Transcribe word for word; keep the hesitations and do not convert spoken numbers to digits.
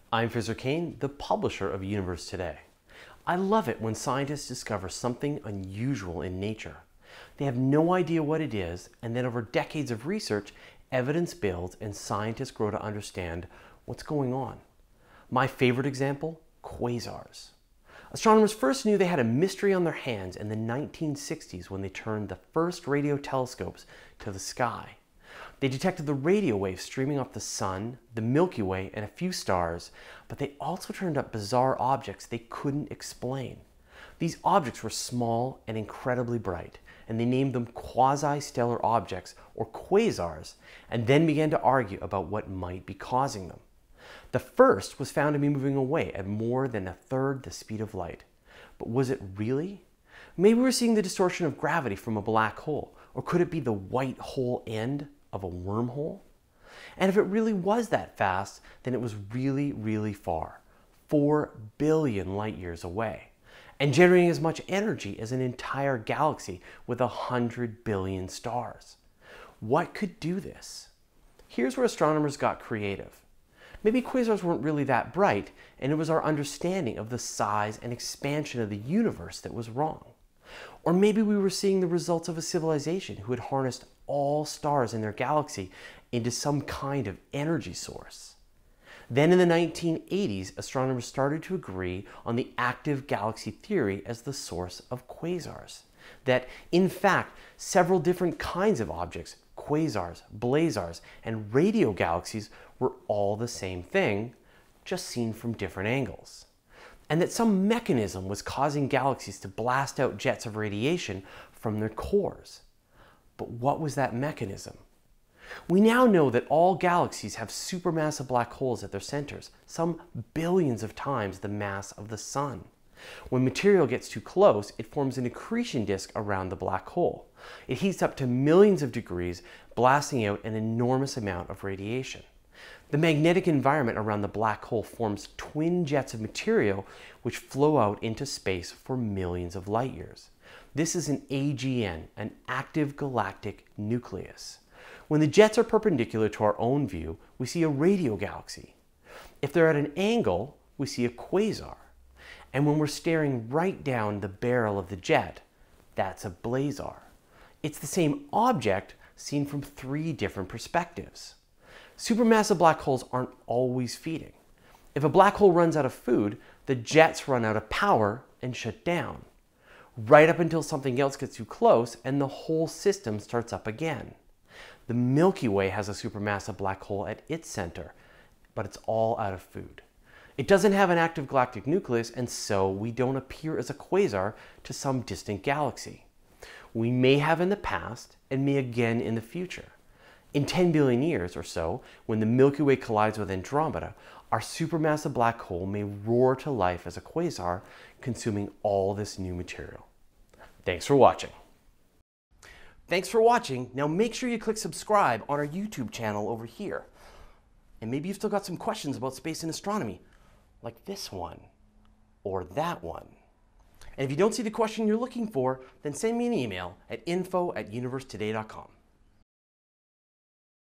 I'm Fraser Cain, the publisher of Universe Today. I love it when scientists discover something unusual in nature. They have no idea what it is, and then over decades of research, evidence builds and scientists grow to understand what's going on. My favorite example, quasars. Astronomers first knew they had a mystery on their hands in the nineteen sixties when they turned the first radio telescopes to the sky. They detected the radio waves streaming off the sun, the Milky Way, and a few stars, but they also turned up bizarre objects they couldn't explain. These objects were small and incredibly bright, and they named them quasi-stellar objects, or quasars, and then began to argue about what might be causing them. The first was found to be moving away at more than a third the speed of light. But was it really? Maybe we're seeing the distortion of gravity from a black hole, or could it be the white hole end of a wormhole? And if it really was that fast, then it was really, really far, four billion light years away, and generating as much energy as an entire galaxy with a hundred billion stars. What could do this? Here's where astronomers got creative. Maybe quasars weren't really that bright, and it was our understanding of the size and expansion of the universe that was wrong. Or maybe we were seeing the results of a civilization who had harnessed all stars in their galaxy into some kind of energy source. Then in the nineteen eighties, astronomers started to agree on the active galaxy theory as the source of quasars. That, in fact, several different kinds of objects, quasars, blazars, and radio galaxies were all the same thing, just seen from different angles. And that some mechanism was causing galaxies to blast out jets of radiation from their cores. But what was that mechanism? We now know that all galaxies have supermassive black holes at their centers, some billions of times the mass of the sun. When material gets too close, it forms an accretion disk around the black hole. It heats up to millions of degrees, blasting out an enormous amount of radiation. The magnetic environment around the black hole forms twin jets of material which flow out into space for millions of light years. This is an A G N, an active galactic nucleus. When the jets are perpendicular to our own view, we see a radio galaxy. If they're at an angle, we see a quasar. And when we're staring right down the barrel of the jet, that's a blazar. It's the same object seen from three different perspectives. Supermassive black holes aren't always feeding. If a black hole runs out of food, the jets run out of power and shut down, right up until something else gets too close and the whole system starts up again. The Milky Way has a supermassive black hole at its center, but it's all out of food. It doesn't have an active galactic nucleus, and so we don't appear as a quasar to some distant galaxy. We may have in the past and may again in the future. In ten billion years or so, when the Milky Way collides with Andromeda, our supermassive black hole may roar to life as a quasar, consuming all this new material. Thanks for watching. Thanks for watching. Now make sure you click subscribe on our YouTube channel over here. And maybe you've still got some questions about space and astronomy, like this one or that one. And if you don't see the question you're looking for, then send me an email at info at universe today dot com.